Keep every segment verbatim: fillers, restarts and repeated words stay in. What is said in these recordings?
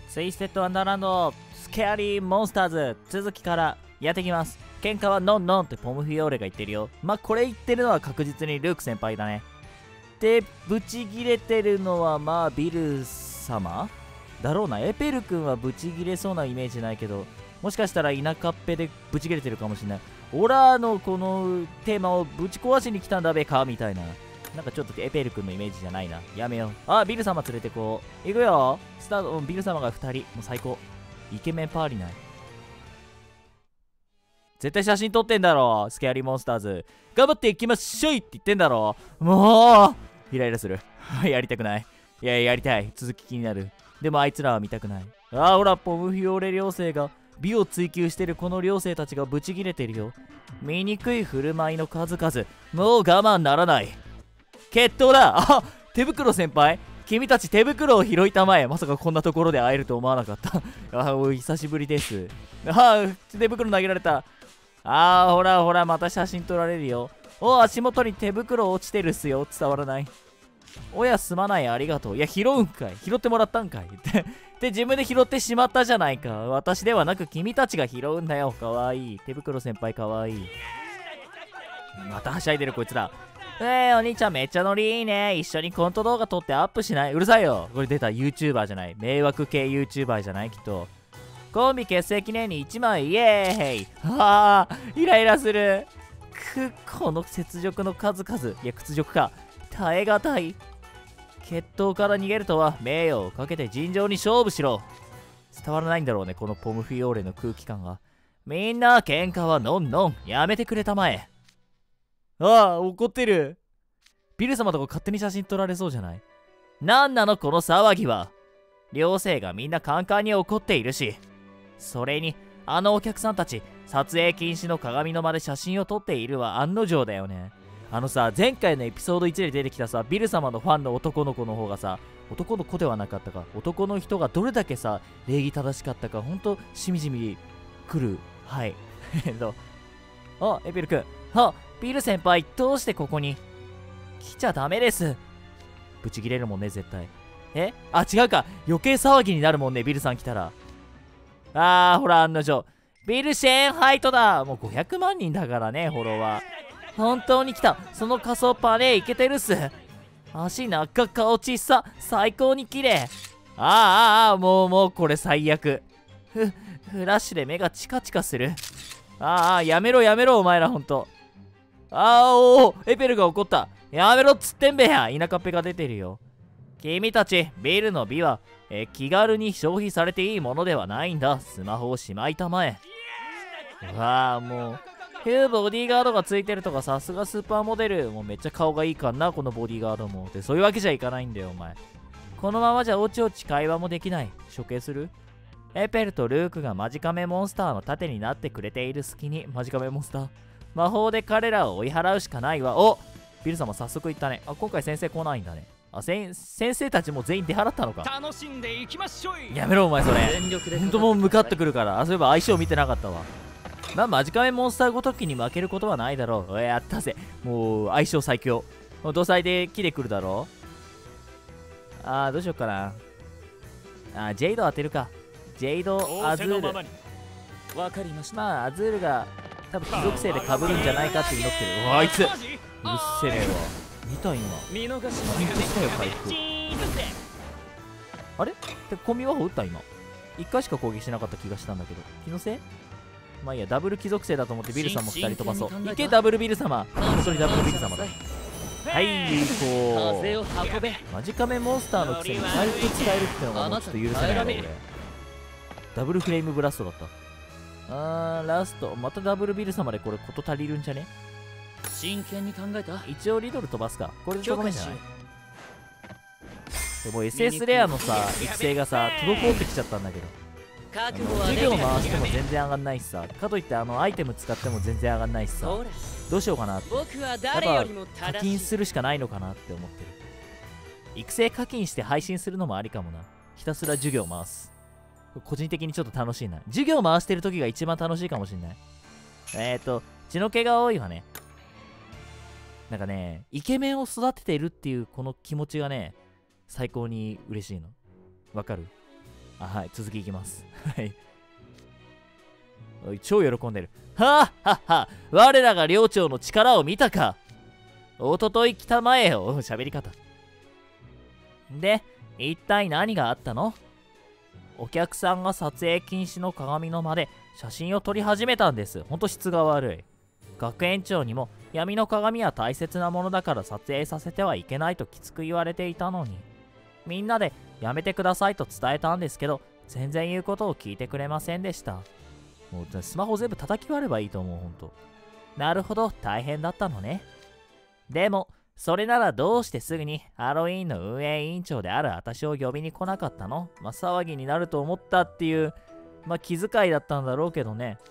ツイステッドワンダーランドスケアリーモンスターズ続きからやってきます。喧嘩はノンノンってポムフィオーレが言ってるよ。まあこれ言ってるのは確実にルーク先輩だね。でブチギレてるのはまあビル様だろうな。エペル君はブチギレそうなイメージないけど、もしかしたら田舎っぺでブチギレてるかもしれない。オラのこのテーマをぶち壊しに来たんだべかみたいな。なんかちょっとエペル君のイメージじゃないな。やめよう。あ、ビル様連れてこう。行くよ。スタート。ビル様がふたり。もう最高。イケメンパーリナイ。絶対写真撮ってんだろ。スケアリーモンスターズ。頑張っていきましょいって言ってんだろ。もうイライラする。やりたくない。いや、やりたい。続き気になる。でもあいつらは見たくない。ああ、ほら、ポムフィオーレ寮生が、美を追求してるこの寮生たちがブチギレてるよ。醜い振る舞いの数々。もう我慢ならない。決闘だ。あ、手袋先輩。君たち手袋を拾いたまえ。まさかこんなところで会えると思わなかった。あ、お久しぶりです。あ、手袋投げられた。あー、ほらほら、また写真撮られるよ。お、足元に手袋落ちてるっすよ。伝わらない。おや、すまない、ありがとう。いや、拾うんかい。拾ってもらったんかい。で、自分で拾ってしまったじゃないか。私ではなく君たちが拾うんだよ。かわいい。手袋先輩かわいい。またはしゃいでるこいつら。えー、お兄ちゃんめっちゃノリいいね。一緒にコント動画撮ってアップしない？うるさいよ。これ出た YouTuber じゃない。迷惑系 YouTuber じゃないきっと。コンビ結成記念にいちまいイエーイ。はあ、イライラする。く、この雪辱の数々。いや、屈辱か。耐え難い。決闘から逃げるとは名誉をかけて尋常に勝負しろ。伝わらないんだろうね、このポムフィオーレの空気感が。みんな喧嘩はノンノン。やめてくれたまえ。ああ、怒ってる。ビル様とか勝手に写真撮られそうじゃない？なんなのこの騒ぎは。寮生がみんなカンカンに怒っているし。それに、あのお客さんたち、撮影禁止の鏡の間で写真を撮っているは案の定だよね。あのさ、前回のエピソードいちで出てきたさ、ビル様のファンの男の子の方がさ、男の子ではなかったか、男の人がどれだけさ、礼儀正しかったか、ほんと、しみじみ来る。はい。えっと、あ、エペル君。あ、ビル先輩、どうしてここに？来ちゃダメです。ブチ切れるもんね、絶対。え？あ、違うか。余計騒ぎになるもんね、ビルさん来たら。あー、ほら、案の定。ビルシェーンハイトだ。もうごひゃくまんにんだからね、フォロワー。本当に来た。その仮装パレーイケてるっす。足長顔小さ。最高に綺麗。あーあーあー、もうもうこれ最悪。ふ、フラッシュで目がチカチカする。ああ、やめろやめろ、お前らほんと。あーおー、エペルが怒った。やめろっつってんべや。田舎っぺが出てるよ。君たち、ビルの美は、え気軽に消費されていいものではないんだ。スマホをしまいたまえ。うわあ、もう。ヒューボディーガードがついてるとか、さすがスーパーモデル。もうめっちゃ顔がいいかんな、このボディーガードも。で、そういうわけじゃいかないんだよ、お前。このままじゃおちおち会話もできない。処刑する？エペルとルークがマジカメモンスターの盾になってくれている隙に、マジカメモンスター。魔法で彼らを追い払うしかないわ。お、ビル様早速言ったね。あ、今回先生来ないんだね。あ、先生たちも全員出払ったのか。 楽しんでいきましょい。 やめろお前それ。ほんともう向かってくるから。あ、そういえば相性見てなかったわ。まあマジカメモンスターごときに負けることはないだろう。やったぜ。もう相性最強。土彩で木で来るだろう。あー、どうしよっかな。あ、ジェイド当てるか。ジェイド、アズール。 わかりました。 まあアズールが多分貴族性で被るんじゃないかって祈ってる。うわ、あいつうるせえわ。見た今。 見逃しピンクしたよ回復。あれってコンビワホ打った今。いっかいしか攻撃しなかった気がしたんだけど。気のせい？まあいいや、ダブル貴族性だと思ってビルさんもふたり飛ばそう。いけ、ダブルビル様。本当にダブルビル様だ。はい、こう。マジカメモンスターのくせに回復使えるってのがもうちょっと許せないな、俺。ダブルフレームブラストだった。あー、ラスト。またダブルビル様でこれこと足りるんじゃね？ 真剣に考えた？ 一応リドル飛ばすか。これでとどめんじゃない？でも エスエス レアのさ、育成がさ、滞ってきちゃったんだけど。授業回しても全然上がんないしさ。かといってあのアイテム使っても全然上がんないしさ。どうしようかなって。やっぱ課金するしかないのかなって思ってる。育成課金して配信するのもありかもな。ひたすら授業回す。個人的にちょっと楽しいな。授業回してる時が一番楽しいかもしんない。えっと、血の気が多いわね。なんかね、イケメンを育てているっていうこの気持ちがね、最高に嬉しいの。わかる？ あ、はい、続きいきます。はい。おい、超喜んでる。はあはっは、我らが寮長の力を見たか。おととい来たまえよ、喋り方。で、一体何があったの？お客さんが撮影禁止の鏡の間で写真を撮り始めたんです。ほんと質が悪い。学園長にも闇の鏡は大切なものだから撮影させてはいけないときつく言われていたのに、みんなでやめてくださいと伝えたんですけど、全然言うことを聞いてくれませんでした。もうスマホ全部叩き割ればいいと思う、ほんと。なるほど、大変だったのね。でも、それならどうしてすぐにハロウィーンの運営委員長である私を呼びに来なかったの？まあ、騒ぎになると思ったっていう、まあ、気遣いだったんだろうけどね。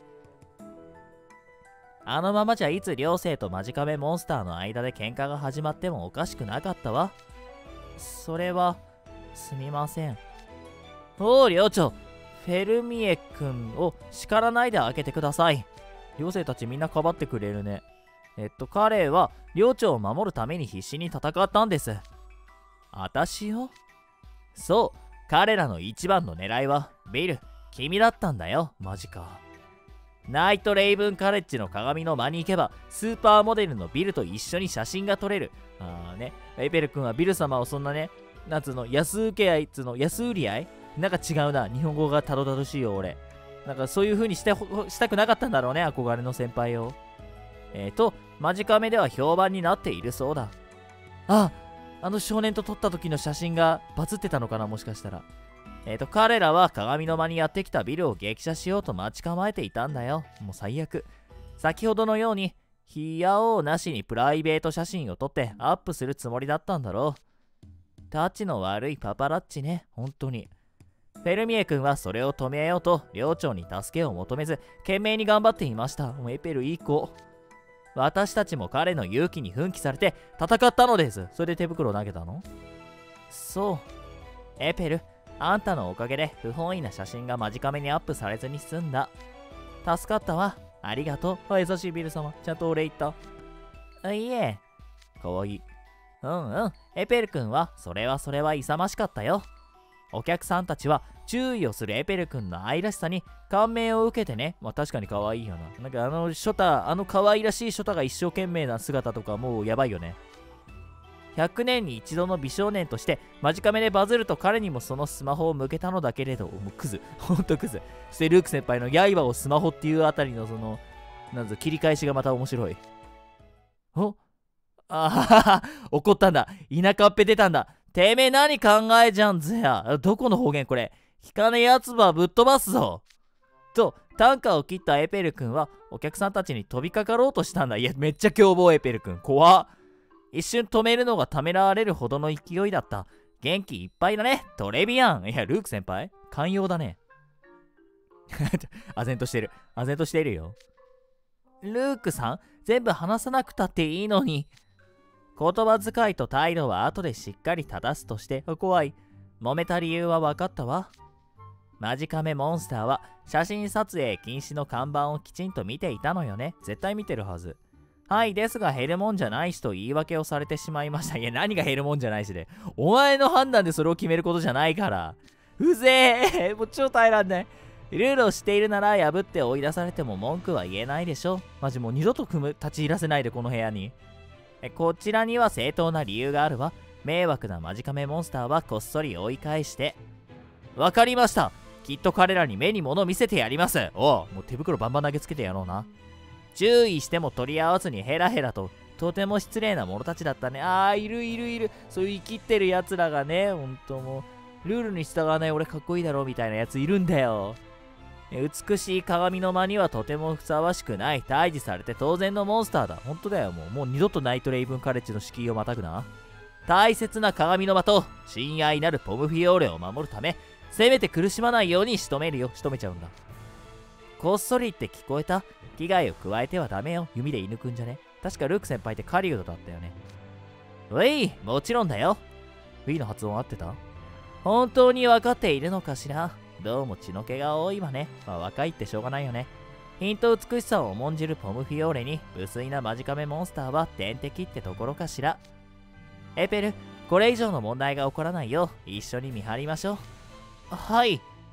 あのままじゃいつ寮生とマジカメモンスターの間で喧嘩が始まってもおかしくなかったわ。それは、すみません。おお、寮長、フェルミエ君を叱らないであげてください。寮生たちみんなかばってくれるね。えっと、彼は寮長を守るために必死に戦ったんです。私を？そう、彼らの一番の狙いは、ビル、君だったんだよ、マジか。ナイトレイブンカレッジの鏡の間に行けば、スーパーモデルのビルと一緒に写真が撮れる。あーね、エペル君はビル様をそんなね、なんつうの、安請け合いつうの、安売り合いなんか違うな。日本語がたどたどしいよ、俺。なんかそういう風にしてしたくなかったんだろうね、憧れの先輩を。えーと、マジカメでは評判になっているそうだ。あ、あの少年と撮った時の写真がバズってたのかな、もしかしたら。えーと、彼らは鏡の間にやってきたビルを撃写しようと待ち構えていたんだよ。もう最悪。先ほどのように、ひやおうなしにプライベート写真を撮ってアップするつもりだったんだろう。タチの悪いパパラッチね、本当に。フェルミエ君はそれを止めようと寮長に助けを求めず懸命に頑張っていました。もうエペルいい子。私たちも彼の勇気に奮起されて戦ったのです。それで手袋投げたの？そう。エペル、あんたのおかげで不本意な写真が間近めにアップされずに済んだ。助かったわ。ありがとう。あ、優しいビル様。ちゃんとお礼言った。あ、いえ。かわいい。うんうん。エペル君はそれはそれは勇ましかったよ。お客さんたちは注意をするエペル君の愛らしさに感銘を受けてね。まあ確かに可愛いよな。なんかあのショタ、あの可愛らしいショタが一生懸命な姿とかもうやばいよね。ひゃくねんに一度の美少年として間近めでバズると彼にもそのスマホを向けたのだけれど、もうクズ。ほんとクズ。そしてルーク先輩の刃をスマホっていうあたりのその、なんぞ切り返しがまた面白い。おあははは、怒ったんだ。田舎っぺ出たんだ。てめえ何考えじゃんぜや。どこの方言これ。引かねえやつばぶっ飛ばすぞ。と、短歌を切ったエペル君はお客さんたちに飛びかかろうとしたんだ。いや、めっちゃ凶暴エペル君。怖っ。一瞬止めるのがためらわれるほどの勢いだった。元気いっぱいだね、トレビアン。いや、ルーク先輩寛容だね。唖然としてる。唖然としてるよ。ルークさん、全部話さなくたっていいのに。言葉遣いと態度は後でしっかり正すとして、怖い。揉めた理由は分かったわ。マジカメモンスターは写真撮影禁止の看板をきちんと見ていたのよね。絶対見てるはず。はい、ですが減るもんじゃないしと言い訳をされてしまいました。いや、何が減るもんじゃないしで。お前の判断でそれを決めることじゃないから。うぜえ。もう超耐えらんない。ルールをしているなら破って追い出されても文句は言えないでしょ。マジもう二度と組む立ち入らせないで、この部屋に。えこちらには正当な理由があるわ。迷惑なマジカメモンスターはこっそり追い返して。わかりました。きっと彼らに目に物見せてやります。おう、もう手袋バンバン投げつけてやろうな。注意しても取り合わずにヘラヘラと、とても失礼な者たちだったね。あー、いるいるいる。そういう生きってるやつらがね、ほんともう、ルールに従わない俺かっこいいだろみたいなやついるんだよ。美しい鏡の間にはとてもふさわしくない。退治されて当然のモンスターだ。ほんとだよ、もう。もう二度とナイトレイブンカレッジの敷居をまたぐな。大切な鏡の間と親愛なるポムフィオーレを守るため、せめて苦しまないように仕留めるよ。仕留めちゃうんだ。こっそりって聞こえた？危害を加えてはダメよ。弓で射抜くんじゃね？確かルーク先輩って狩人だったよね。うい、もちろんだよ。ウィの発音合ってた？本当に分かっているのかしら？どうも血の気が多いわね。まあ若いってしょうがないよね。品と美しさを重んじるポムフィオーレに無粋なマジカメモンスターは天敵ってところかしら。エペル、これ以上の問題が起こらないよう一緒に見張りましょう。はい。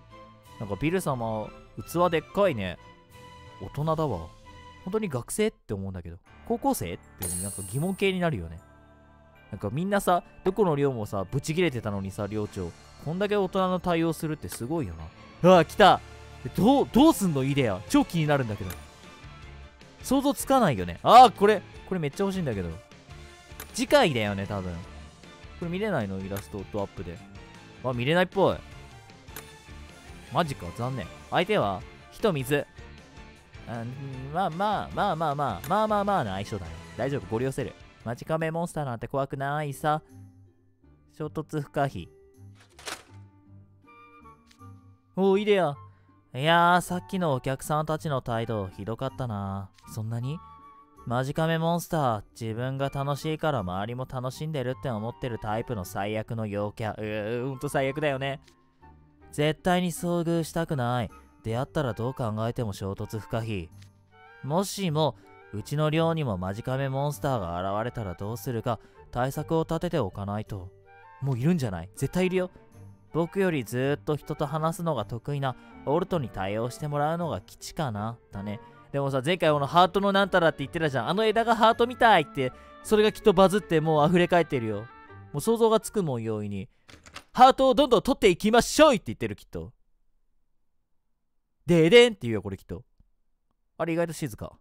なんかビル様、器でっかいね。大人だわ。本当に学生って思うんだけど。高校生ってなんか疑問系になるよね。なんかみんなさ、どこの寮もさ、ブチ切れてたのにさ、寮長。こんだけ大人の対応するってすごいよな。うわ、来た。どう、どうすんのイデア。超気になるんだけど。想像つかないよね。ああ、これ、これめっちゃ欲しいんだけど。次回だよね、多分。これ見れないのイラストとアップで。あ、見れないっぽい。マジか、残念。相手は、火と水。あまあまあまあまあまあまあまあまあな相性だね。大丈夫、ゴリ押せる。マジカメモンスターなんて怖くないさ。衝突不可避。おお、いでや。いやー、さっきのお客さんたちの態度ひどかったな。そんなにマジカメモンスター、自分が楽しいから周りも楽しんでるって思ってるタイプの最悪の陽キャ。うー、ほんと最悪だよね。絶対に遭遇したくない。出会ったらどう考えても衝突不可避。もしも、うちの寮にもマジカメモンスターが現れたらどうするか対策を立てておかないと。もういるんじゃない？絶対いるよ。僕よりずーっと人と話すのが得意なオルトに対応してもらうのが基地かな。だね。でもさ、前回このハートのなんたらって言ってたじゃん。あの枝がハートみたいって、それがきっとバズってもう溢れ返ってるよ。もう想像がつくもん、容易に。ハートをどんどん取っていきましょうって言ってる、きっと。ででんって言うよ、これきっと。あれ意外と静か。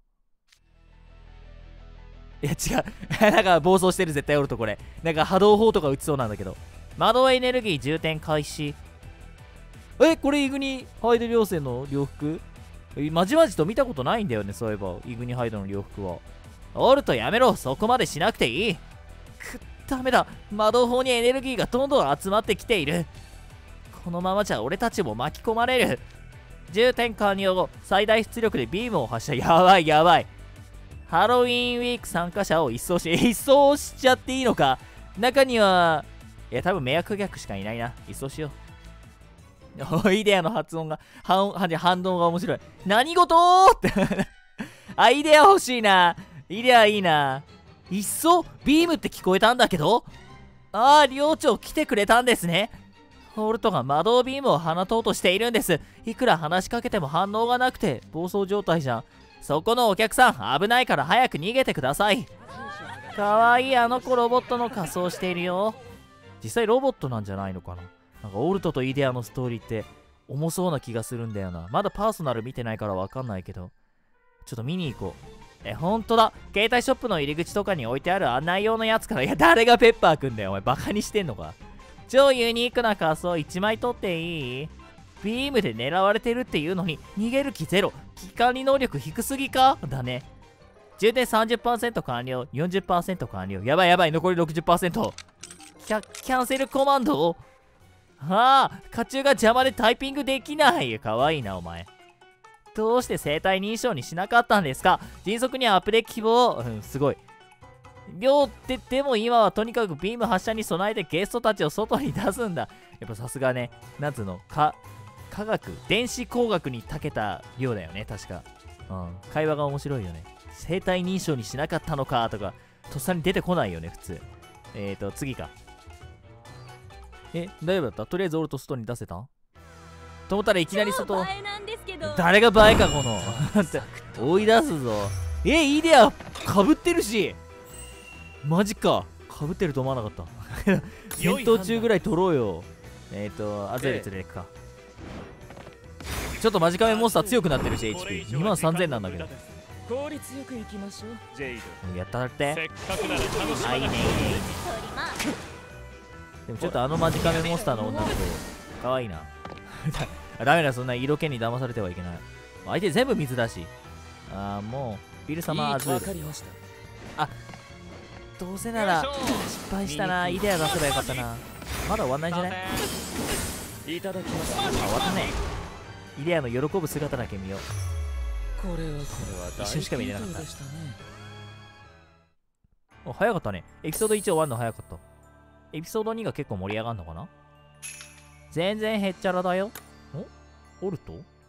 いや違う。なんか暴走してる、絶対おるとこれ。なんか波動砲とか撃ちそうなんだけど。魔導エネルギー充填開始。え、これイグニハイド稜線の洋服？まじまじと見たことないんだよね、そういえば。イグニハイドの洋服は。オルトやめろ、そこまでしなくていい。くっ、ダメだ。魔導砲にエネルギーがどんどん集まってきている。このままじゃ俺たちも巻き込まれる。充填完了後、最大出力でビームを発射。やばいやばい。ハロウィンウィーク参加者を一掃し、一掃しちゃっていいのか。中には、いや、多分迷惑客しかいないな。一掃しよう。イデアの発音が、反反動が面白い。何事って。あ、イデア欲しいな。イデアいいな。いっそビームって聞こえたんだけど。ああ、寮長来てくれたんですね。ホルトが魔導ビームを放とうとしているんです。いくら話しかけても反応がなくて暴走状態じゃん。そこのお客さん、危ないから早く逃げてください。かわいいあの子ロボットの仮装しているよ。実際ロボットなんじゃないのかな。なんかオルトとイデアのストーリーって重そうな気がするんだよな。まだパーソナル見てないからわかんないけど。ちょっと見に行こう。え、ほんとだ。携帯ショップの入り口とかに置いてある案内用のやつから。いや、誰がペッパーくんだよ。お前バカにしてんのか。超ユニークな仮装いちまい取っていい？ビームで狙われてるっていうのに逃げる気ゼロ。危機管理能力低すぎかだね。充電 さんじゅっパーセント 完了。よんじゅっパーセント 完了。やばいやばい。残り ろくじゅっパーセント。キャ、キャンセルコマンドはあ、甲冑が邪魔でタイピングできない。かわいいなお前。どうして生体認証にしなかったんですか？迅速にアップデート希望。うん、すごい。量ってでも今はとにかくビーム発射に備えてゲストたちを外に出すんだ。やっぱさすがね、なんつうの、か、科学、電子工学に長けた量だよね、確か。うん、会話が面白いよね。生体認証にしなかったのかとか、とっさに出てこないよね、普通。えーと、次か。え、大丈夫だった？とりあえずオルト外に出せたと思ったらいきなり外。誰がバエか、この。追い出すぞ。え、イデアかぶってるし。マジか。かぶってると思わなかった。戦闘中ぐらい取ろうよ。えっ、ー、と、アゼル連れてくか。ちょっとマジカメモンスター強くなってるし、エイチピーにまんさんぜんなんだけど。 効率よく行きましょう。ジェイド。やったって。 せっかくなら楽しあ、いいね、いいね。でもちょっとあのマジカメモンスターの女の子、かわいいな。ダメだ、そんな色気に騙されてはいけない。相手全部水だし。あー、もう、ビル様アズール。あ、どうせなら失敗したな。イデア出せばよかったな。まだ終わんないんじゃない？ いただきます。 あ、終わったね。イデアの喜ぶ姿だけ見よう。 これはこれは一瞬しか見れなかった。 ね、 お、早かったね。エピソードいち終わるの早かった。エピソードにが結構盛り上がるのかな？全然へっちゃらだよ。お？オルト？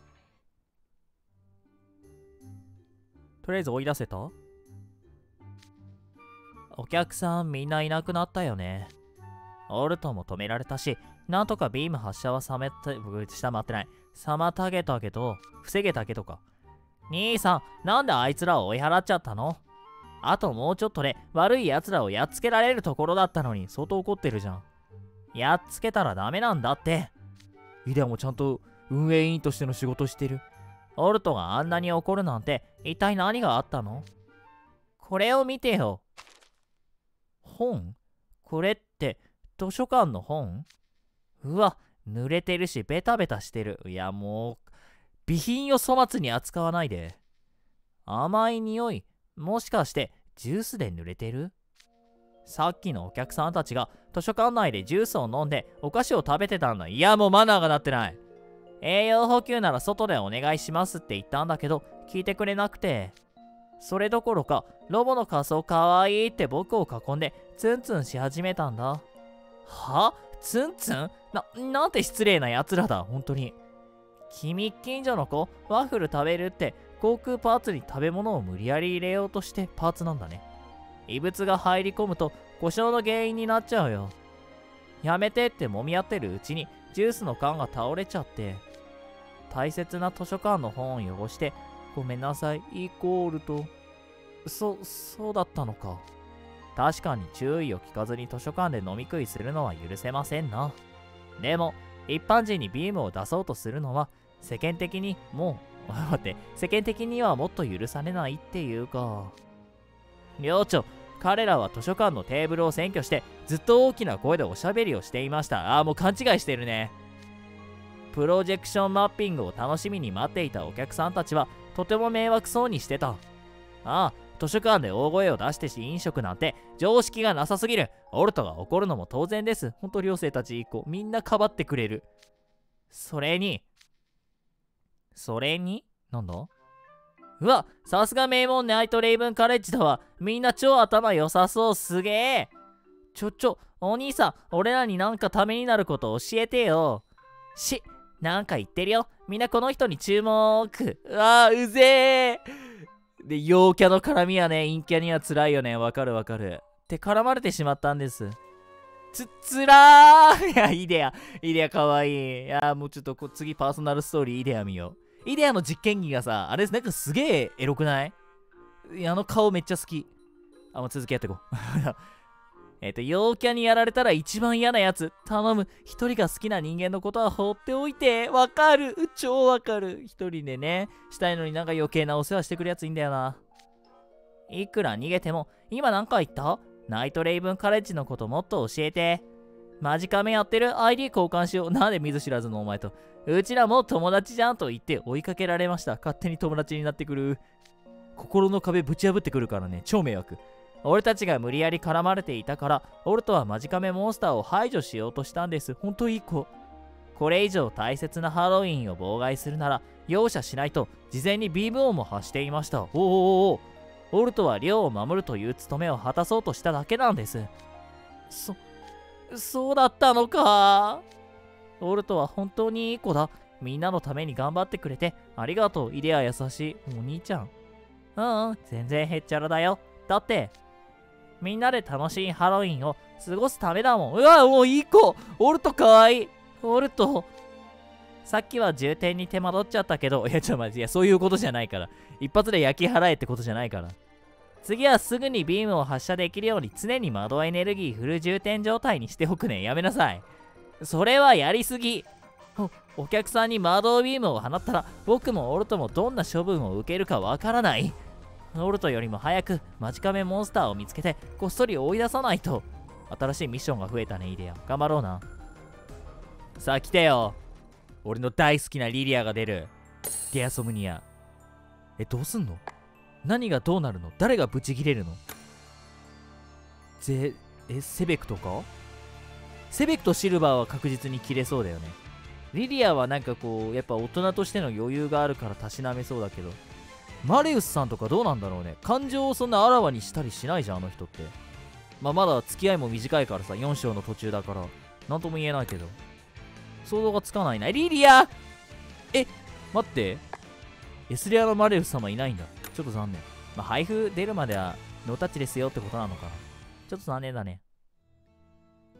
とりあえず追い出せた？お客さんみんないなくなったよね。 オルトも止められたし、なんとかビーム発射はさめた、下回ってない。妨げたけど、防げたけどか。兄さん、なんであいつらを追い払っちゃったの？あともうちょっとで悪い奴らをやっつけられるところだったのに、相当怒ってるじゃん。やっつけたらダメなんだって。イデアもちゃんと運営委員としての仕事してる。オルトがあんなに怒るなんて、一体何があったの？これを見てよ。本？これって図書館の本？うわ、濡れてるしベタベタしてる。いやもう備品を粗末に扱わないで。甘い匂い、もしかしてジュースで濡れてる？さっきのお客さんたちが図書館内でジュースを飲んでお菓子を食べてたんだ。いやもうマナーがなってない。栄養補給なら外でお願いしますって言ったんだけど聞いてくれなくて、それどころかロボの仮装かわいいって僕を囲んでツンツンし始めたんだ。は？ツンツン？な、なんて失礼な奴らだ、本当に。君近所の子、ワッフル食べるって航空パーツに食べ物を無理やり入れようとしてパーツなんだね。異物が入り込むと故障の原因になっちゃうよ。やめてって揉み合ってるうちにジュースの缶が倒れちゃって、大切な図書館の本を汚してごめんなさい、イコールと。そ、そうだったのか。確かに注意を聞かずに図書館で飲み食いするのは許せませんな。でも一般人にビームを出そうとするのは世間的にもう待って世間的にはもっと許されないっていうか。寮長、彼らは図書館のテーブルを占拠してずっと大きな声でおしゃべりをしていました。ああ、もう勘違いしてるね。プロジェクションマッピングを楽しみに待っていたお客さんたちはとても迷惑そうにしてた。ああ、図書館で大声を出してし飲食なんて常識がなさすぎる。オルトが怒るのも当然です。ほんと寮生たち一個みんなかばってくれる。それにそれになんだ？うわ、さすが名門ナイトレイブンカレッジだわ。みんな超頭良さそう。すげえ。ちょちょお兄さん、俺らになんかためになること教えてよ。し、なんか言ってるよ。みんなこの人に注目。うわー、うぜえ。で、陽キャの絡みはね、陰キャには辛いよね。わかるわかる。って絡まれてしまったんです。つ、つらー。いや、イデア。イデアかわいい。いや、もうちょっとこ次パーソナルストーリーイデア見よう。イデアの実験技がさ、あれなんかすげえエロくない？いや、あの顔めっちゃ好き。あ、もう続きやっていこう。えっと、陽キャにやられたら一番嫌なやつ。頼む。一人が好きな人間のことは放っておいて。わかる。超わかる。一人でね、したいのになんか余計なお世話してくるやついいんだよな。いくら逃げても、今なんか言った？ナイトレイブンカレッジのこともっと教えて。マジカメやってる？ アイディー 交換しよう。なんで見ず知らずのお前と。うちらも友達じゃんと言って追いかけられました。勝手に友達になってくる。心の壁ぶち破ってくるからね。超迷惑。俺たちが無理やり絡まれていたから、オルトはマジカメモンスターを排除しようとしたんです。ほんといい子。これ以上大切なハロウィンを妨害するなら容赦しないと事前にビーム音も発していました。おーおーおー、オルトは寮を守るという務めを果たそうとしただけなんです。そ、そうだったのか。オルトは本当にいい子だ。みんなのために頑張ってくれてありがとう。イデア優しいお兄ちゃん。うんうん、全然へっちゃらだよ。だってみんなで楽しいハロウィンを過ごすためだもん。うわ、もういい子。オルトかわいい。オルト、さっきは重点に手間取っちゃったけど、いやちょっと待って、いやそういうことじゃないから。一発で焼き払えってことじゃないから。次はすぐにビームを発射できるように常に窓エネルギーフル充填状態にしておくね。やめなさい。それはやりすぎ。お、お客さんに窓ビームを放ったら僕もオルトもどんな処分を受けるかわからない。オルトよりも早くマジカメモンスターを見つけてこっそり追い出さないと。新しいミッションが増えたね。イデア頑張ろうな。さあ来てよ。俺の大好きなリリアが出る。デアソムニア。え、どうすんの？何がどうなるの？誰がブチギレるの？ぜ、え、セベクとか？セベクとシルバーは確実に切れそうだよね。リリアはなんかこうやっぱ大人としての余裕があるからたしなめそうだけど、マレウスさんとかどうなんだろうね。感情をそんなあらわにしたりしないじゃん、あの人って。まあまだ付き合いも短いからさ、よん章の途中だからなんとも言えないけど想像がつかないな。リリア、え、待って、エスレアのマレウス様いないんだ。ちょっと残念。まあ配布出るまではノータッチですよってことなのかな。ちょっと残念だね。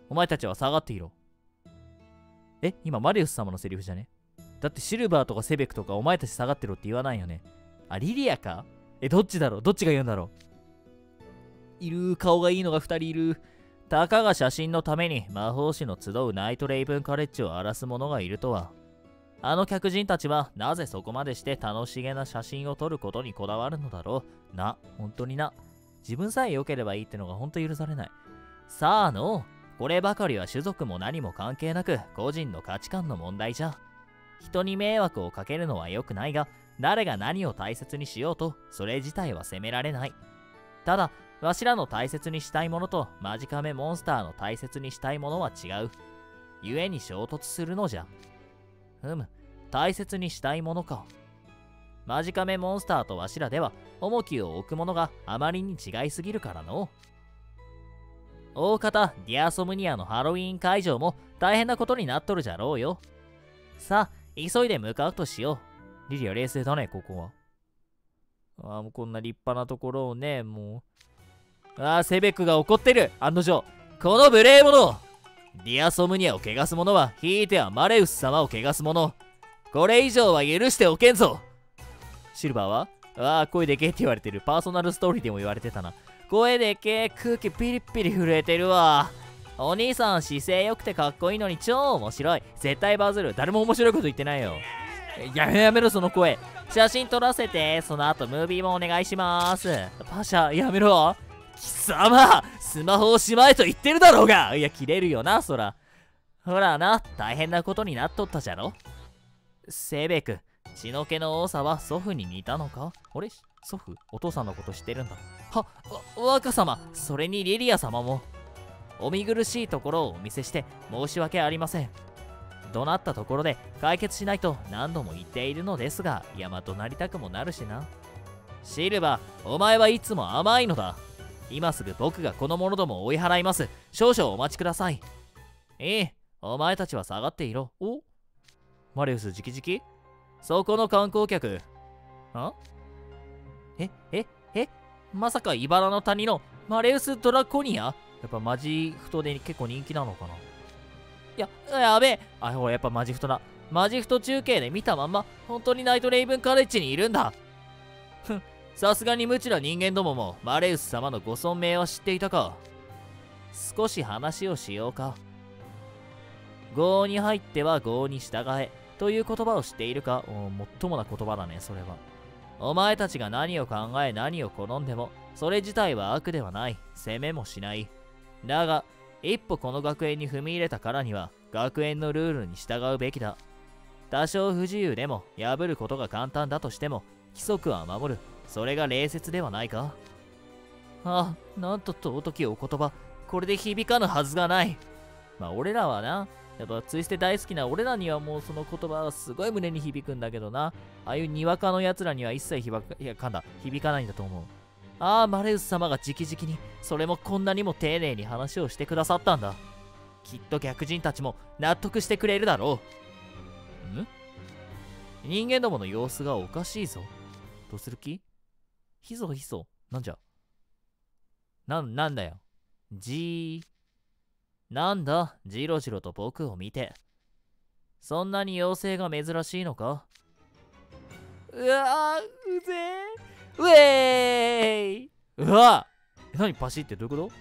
お前たちは下がっていろ。え、今マリウス様のセリフじゃね？だってシルバーとかセベクとかお前たち下がってろって言わないよね。あ、リリアか？え、どっちだろう？どっちが言うんだろう？いる、顔がいいのがふたりいる。たかが写真のために魔法師の集うナイトレイブンカレッジを荒らす者がいるとは。あの客人たちはなぜそこまでして楽しげな写真を撮ることにこだわるのだろう。な、本当にな。自分さえ良ければいいってのが本当許されない。さあの、こればかりは種族も何も関係なく個人の価値観の問題じゃ。人に迷惑をかけるのは良くないが、誰が何を大切にしようとそれ自体は責められない。ただ、わしらの大切にしたいものとマジカメモンスターの大切にしたいものは違う。故に衝突するのじゃ。ふむ、大切にしたいものか。マジカメモンスターとわしらでは重きを置くものがあまりに違いすぎるからの。大方ディアソムニアのハロウィーン会場も大変なことになっとるじゃろうよ。さあ急いで向かうとしよう。リリア冷静だね、ここは。ああ、もうこんな立派なところをね、もう。ああ、セベクが怒ってる。案の定、この無礼者、ディアソムニアを汚す者はひいてはマレウス様を汚す者。これ以上は許しておけんぞ。シルバーは、ああ、声でけえって言われてる。パーソナルストーリーでも言われてたな。声でけえ、空気ピリピリ震えてるわ。お兄さん姿勢良くてかっこいいのに超面白い。絶対バズる。誰も面白いこと言ってないよ。やめやめろその声。写真撮らせて、その後ムービーもお願いします。パシャ、やめろ。貴様、スマホをしまえと言ってるだろうが。いや、切れるよな、そら。ほらな、大変なことになっとったじゃろ。セベク、血の気の多さは祖父に似たのか？あれ？祖父？お父さんのこと知ってるんだ。は、わ、若様、それにリリア様も。お見苦しいところをお見せして申し訳ありません。怒鳴ったところで解決しないと何度も言っているのですが、いやまあ怒鳴りたくもなるしな。シルバー、お前はいつも甘いのだ。今すぐ僕がこの者どもを追い払います。少々お待ちください。ええ、お前たちは下がっていろ。お？マレウス直々？そこの観光客。ん？え、え、え、まさか茨の谷のマレウス・ドラコニア？やっぱマジフトで結構人気なのかな。いや、やべえ。あ、ほら、やっぱマジフトだ。マジフト中継で見たまんま、本当にナイトレイブンカレッジにいるんだ。ふん、さすがに無知な人間どもも、マレウス様のご尊名は知っていたか。少し話をしようか。郷に入っては郷に従え、という言葉を知っているか。おもっともな言葉だね、それは。お前たちが何を考え何を好んでも、それ自体は悪ではない。責めもしない。だが、一歩この学園に踏み入れたからには、学園のルールに従うべきだ。多少不自由でも、破ることが簡単だとしても、規則は守る。それが礼節ではないか。ああ、なんと尊きお言葉。これで響かぬはずがない。まあ、俺らはな、やっぱツイステ大好きな俺らにはもうその言葉はすごい胸に響くんだけどな。ああいうにわかのやつらには一切響か、いや、噛んだ。響かないんだと思う。ああ、マレウス様が直々に、それもこんなにも丁寧に話をしてくださったんだ。きっと逆人たちも納得してくれるだろう。ん？人間どもの様子がおかしいぞ。どうする気？ひそひそ。なんじゃ？な、なんだよ。じー。なんだ、じろじろと僕を見て。そんなに妖精が珍しいのか？うわー、うぜー。うえーい。うわー。何パシってどういうこと？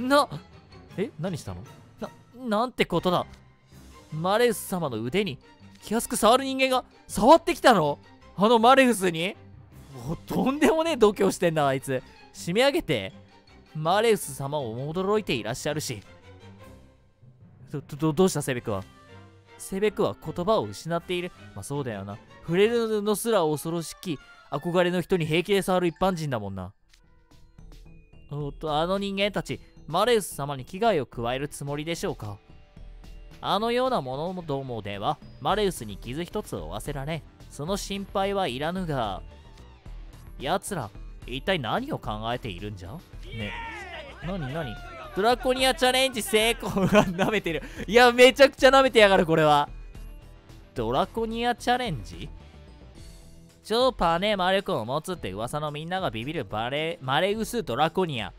な、え、何したの？な、なんてことだ。マレウス様の腕に気安く触る人間が触ってきたの？あのマレウスに？もうとんでもねえ度胸してんだあいつ。締め上げて。マレウス様を驚いていらっしゃるし。ど、ど、どうしたセベクは？セベクは言葉を失っている。まあそうだよな。触れるのすら恐ろしき憧れの人に平気で触る一般人だもんな。おっと、あの人間たち、マレウス様に危害を加えるつもりでしょうか。あのようなものどもでは、マレウスに傷一つ負わせられ、その心配はいらぬが、奴ら、一体何を考えているんじゃね。なになにドラコニアチャレンジ成功が舐めてる。いや、めちゃくちゃ舐めてやがる、これは。ドラコニアチャレンジ？超パネ魔力を持つって噂のみんながビビるバレマレウス・ドラコニア。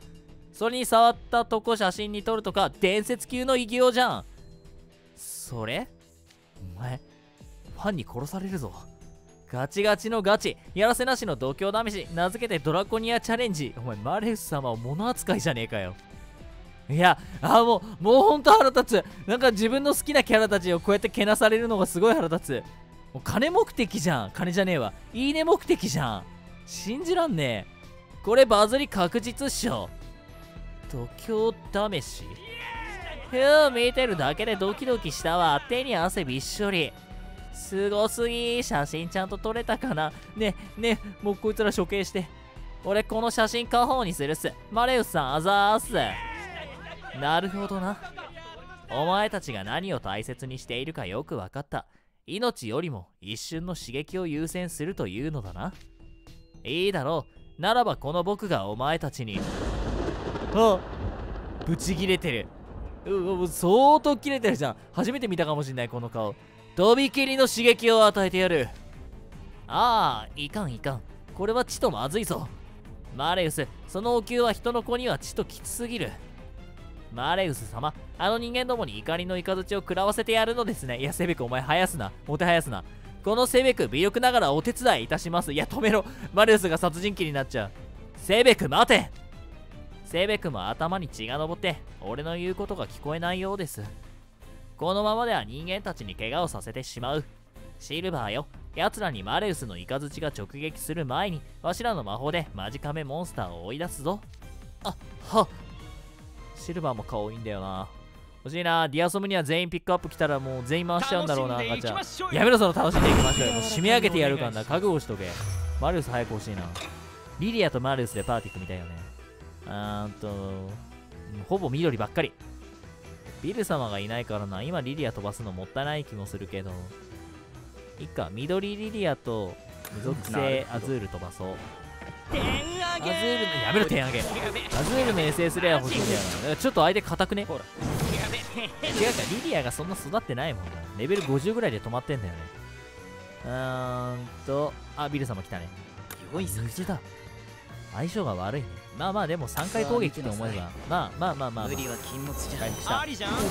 それに触ったとこ写真に撮るとか伝説級の偉業じゃん。それお前ファンに殺されるぞ。ガチガチのガチ、やらせなしの度胸試し、名付けてドラコニアチャレンジ。お前マレウス様は物扱いじゃねえかよ。いや、あ、もうもうほんと腹立つ。なんか自分の好きなキャラたちをこうやってけなされるのがすごい腹立つ。もう金目的じゃん。金じゃねえわ、いいね目的じゃん。信じらんねえ。これバズり確実っしょ。度胸試し。ふう、見てるだけでドキドキしたわ。手に汗びっしょり。すごすぎ。写真ちゃんと撮れたかな。ねえねえ、もうこいつら処刑して。俺この写真家宝にするっす。マレウスさんあざーす。なるほどな。お前たちが何を大切にしているかよくわかった。命よりも一瞬の刺激を優先するというのだな。いいだろう。ならばこの僕がお前たちに。あ、ブチギレてる。うう、相当キレてるじゃん。初めて見たかもしんないこの顔。とびきりの刺激を与えてやる。ああ、いかんいかん。これは血とまずいぞ。マレウス、そのお灸は人の子には血ときつすぎる。マレウス様、あの人間どもに怒りの雷を食らわせてやるのですね。いや、セベクお前早すな。お手早すな。このセベク、微力ながらお手伝いいたします。いや、止めろ。マレウスが殺人鬼になっちゃう。セベク待て。セベクも頭に血が上って俺の言うことが聞こえないようです。このままでは人間たちに怪我をさせてしまう。シルバーよ、奴らにマレウスのイカズチが直撃する前にわしらの魔法でマジカメモンスターを追い出すぞ。あ、はっ。シルバーも顔いいんだよな。欲しいな。ディアソムには全員ピックアップ来たらもう全員回しちゃうんだろうな。ガチャやめろ、その楽しんでいきましょうよ。もう締め上げてやるからな。覚悟しとけ。マレウス早く欲しいな。リリアとマレウスでパーティー組みたいよね。あーんとほぼ緑ばっかり。ビル様がいないからな。今リリア飛ばすのもったいない気もするけど、いっか。緑リリアと無属性アズール飛ばそう。アズールのやめろ、点上げ。アズールの エスエス レア欲しいんだよな。ちょっと相手硬くね。ほら違うか、リリアがそんな育ってないもんな。レベルごじゅうぐらいで止まってんだよね。うーんとあ、ビル様来たね。水だ。相性が悪いね。まあまあでもさんかい攻撃って思えばまあまあまあまあ、まあ、回復した。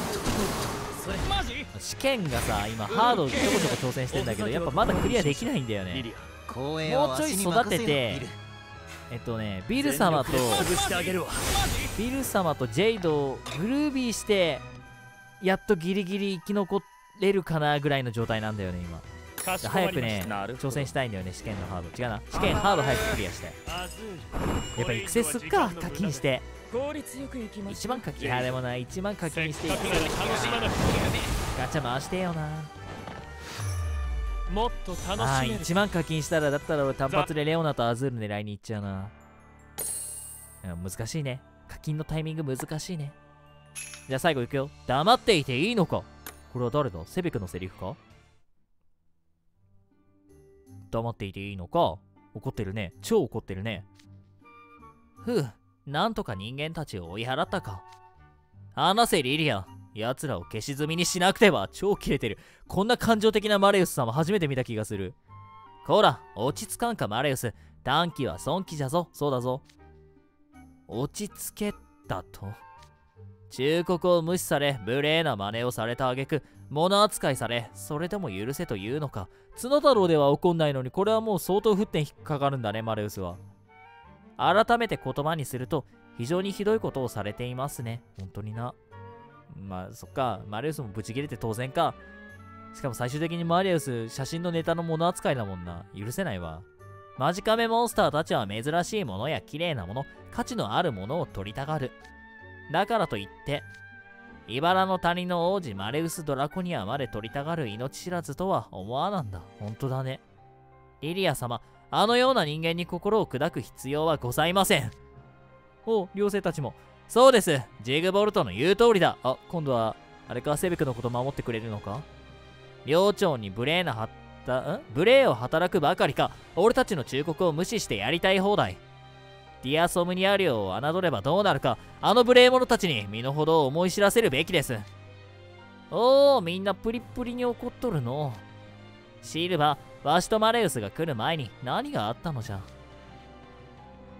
試験がさ今ハードちょこちょこ挑戦してんだけど、やっぱまだクリアできないんだよね。もうちょい育てて、えっとねビル様とビル様とジェイドをグルービーしてやっとギリギリ生き残れるかなぐらいの状態なんだよね今。早くね挑戦したいんだよね。試験のハード違うな。試験ハード早くクリアしたい。やっぱ育成すっか。課金していちまん課金。いやでもな、いちまん課金していく。ガチャ回してよな。 もっと楽しめる。 あーいちまん課金したらだったら俺単発でレオナとアズール狙いに行っちゃうな。難しいね。課金のタイミング難しいね。じゃあ最後いくよ。黙っていていいのか。これは誰だ。セベクのセリフか。黙っていていいのか。怒ってるね。超怒ってるね。ふう、なんとか人間たちを追い払ったか。話せリリア。奴らを消し済みにしなくては。超キレてる。こんな感情的なマレウスさんは初めて見た気がする。こら、落ち着かんかマレウス。短期は損期じゃぞ。そうだぞ。落ち着けたと。忠告を無視され、無礼な真似をされた挙句、物扱いされ、それでも許せというのか。角太郎では怒んないのに、これはもう相当沸点引っかかるんだね、マレウスは。改めて言葉にすると、非常にひどいことをされていますね。本当にな。まあ、そっか。マレウスもブチ切れて当然か。しかも最終的にマレウス、写真のネタの物扱いだもんな。許せないわ。マジカメモンスターたちは珍しいものや綺麗なもの、価値のあるものを取りたがる。だからといって、茨の谷の王子マレウス・ドラコニアまで取りたがる命知らずとは思わなんだ。本当だね。リリア様、あのような人間に心を砕く必要はございません。お、妖精たちも。そうです。ジグボルトの言う通りだ。あ、今度は、あれか、セベクのこと守ってくれるのか。領長に無礼なはった、ん無礼を働くばかりか。俺たちの忠告を無視してやりたい放題。ディアソムニア領を侮ればどうなるか。あの無礼者たちに身の程を思い知らせるべきです。おー、みんなプリップリに怒っとるの。シルバー、わしとマレウスが来る前に何があったのじゃ。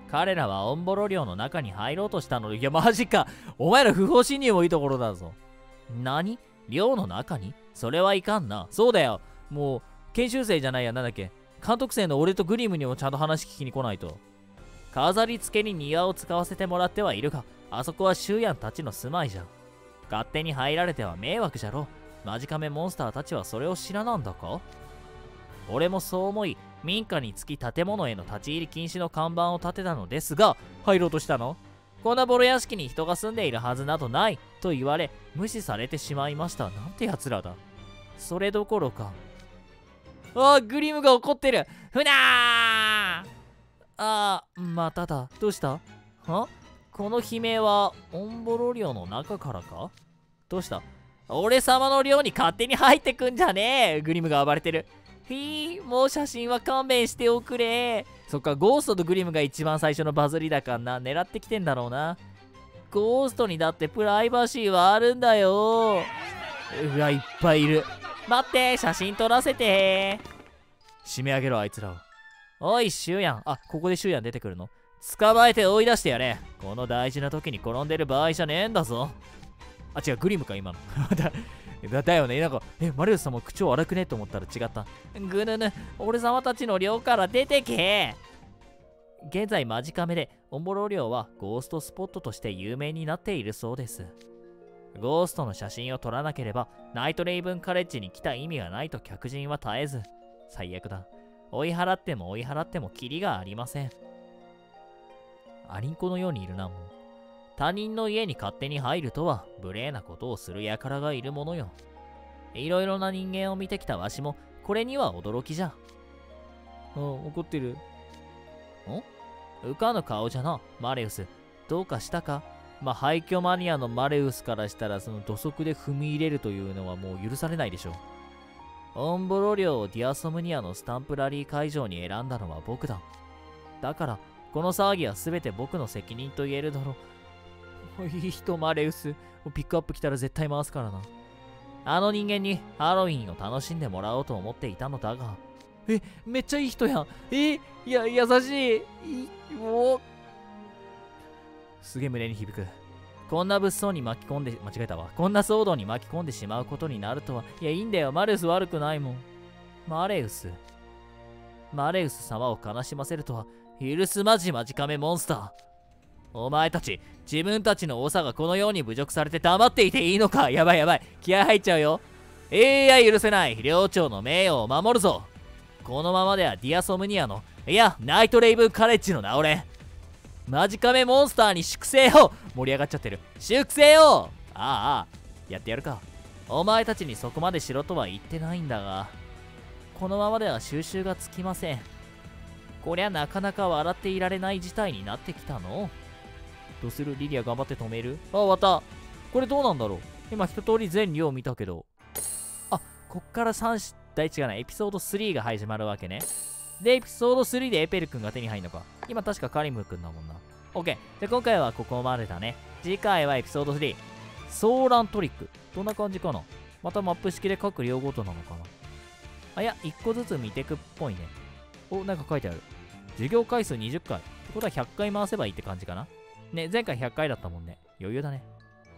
彼らはオンボロ寮の中に入ろうとしたので、いやマジか、お前ら不法侵入もいいところだぞ。何？寮の中に？それはいかんな。そうだよ、もう研修生じゃないや、なんだっけ、監督生の俺とグリムにもちゃんと話聞きに来ないと。飾り付けに庭を使わせてもらってはいるが、あそこはシュウヤンたちの住まいじゃん。勝手に入られては迷惑じゃろ。マジカメモンスターたちはそれを知らなんだか？俺もそう思い、民家につき建物への立ち入り禁止の看板を立てたのですが、入ろうとしたの？こんなボロ屋敷に人が住んでいるはずなどないと言われ、無視されてしまいました。なんてやつらだ。それどころか。ああ、グリムが怒ってる。ふなー。ああ、まただ。どうした？は？この悲鳴はオンボロ寮の中からか？どうした？俺様の寮に勝手に入ってくんじゃねえ。グリムが暴れてる。ひー、もう写真は勘弁しておくれ。そっか、ゴーストとグリムが一番最初のバズりだからな。狙ってきてんだろうな。ゴーストにだってプライバシーはあるんだよ。うわ、いっぱいいる。待って、写真撮らせて。締め上げろ、あいつらを。おい、シュウヤン。あ、ここでシュウヤン出てくるの？捕まえて追い出してやれ。この大事な時に転んでる場合じゃねえんだぞ。あ、違う、グリムか、今の。だだだよね、なんか、え、マリウス様口調荒くねと思ったら違った。ぐぬぬ、俺様たちの寮から出てけ。現在マジカメで、オンボロ寮はゴーストスポットとして有名になっているそうです。ゴーストの写真を撮らなければ、ナイトレイブンカレッジに来た意味がないと客人は絶えず、最悪だ。追い払っても追い払ってもキリがありません。アリンコのようにいるな、もう。他人の家に勝手に入るとは無礼なことをする輩がいるものよ。いろいろな人間を見てきたわしもこれには驚きじゃ。うん、怒ってる。ん？浮かぬ顔じゃな、マレウス。どうかしたか？まあ、廃墟マニアのマレウスからしたらその土足で踏み入れるというのはもう許されないでしょう。オンボロ寮をディアソムニアのスタンプラリー会場に選んだのは僕だ。だからこの騒ぎは全て僕の責任と言えるだろう。いい人、マレウス。ピックアップ来たら絶対回すからな。あの人間にハロウィンを楽しんでもらおうと思っていたのだが。え、めっちゃいい人やん。え、いや、優しい。いおすげえ胸に響く。こんな物騒に巻き込んで、間違えたわ。こんな騒動に巻き込んでしまうことになるとは。いや、いいんだよ。マレウス悪くないもん。マレウス。マレウス様を悲しませるとは、許すまじマジカメモンスター。お前たち、自分たちの長がこのように侮辱されて黙っていていいのか？やばいやばい。気合入っちゃうよ。えいや許せない。寮長の名誉を守るぞ。このままではディアソムニアの、いや、ナイトレイブンカレッジの名折れ。マジカメモンスターに粛清を。盛り上がっちゃってる。粛清を。ああ、やってやるか。お前たちにそこまでしろとは言ってないんだが、このままでは収拾がつきません。こりゃなかなか笑っていられない事態になってきたの。どうする？リリア頑張って止める？あ、終わった。これどうなんだろう？今一通り全量見たけど。あ、こっからさん第一がない。エピソードスリーが始まるわけね。で、エピソードスリーでエペル君が手に入るのか。今確かカリム君だもんな。OK。で、今回はここまでだね。次回はエピソードスリー。ソーラントリック。どんな感じかな？またマップ式で各寮ごとなのかな？あ、いや、いっこずつ見てくっぽいね。お、なんか書いてある。授業回数にじゅっかい。ってことはひゃっかい回せばいいって感じかな？ね、前回ひゃっかいだったもんね。余裕だね。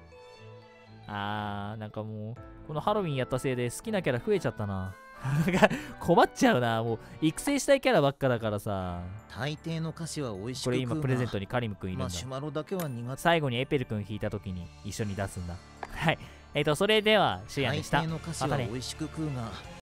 あー、なんかもう、このハロウィンやったせいで好きなキャラ増えちゃったな。なんか困っちゃうな。もう、育成したいキャラばっかだからさ。 大抵の菓子は美味しくこれ今プレゼントにカリムくんいるんだ。 マシュマロだけは苦手。 最後にエペルくん引いた時に一緒に出すんだ。はい。えっと、それでは、シュヤンでした。 大抵の菓子は美味しく食うが、